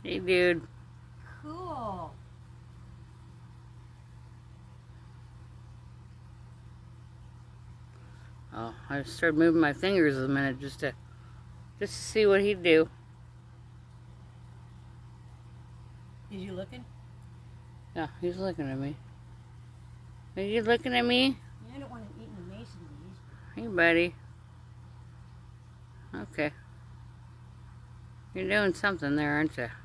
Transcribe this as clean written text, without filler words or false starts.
Hey, dude. Cool. Oh, I started moving my fingers a minute just to see what he'd do. Is you looking? Yeah, he's looking at me. Are you looking at me? I don't want him eating the mason bees. Hey, buddy. Okay. You're doing something there, aren't you?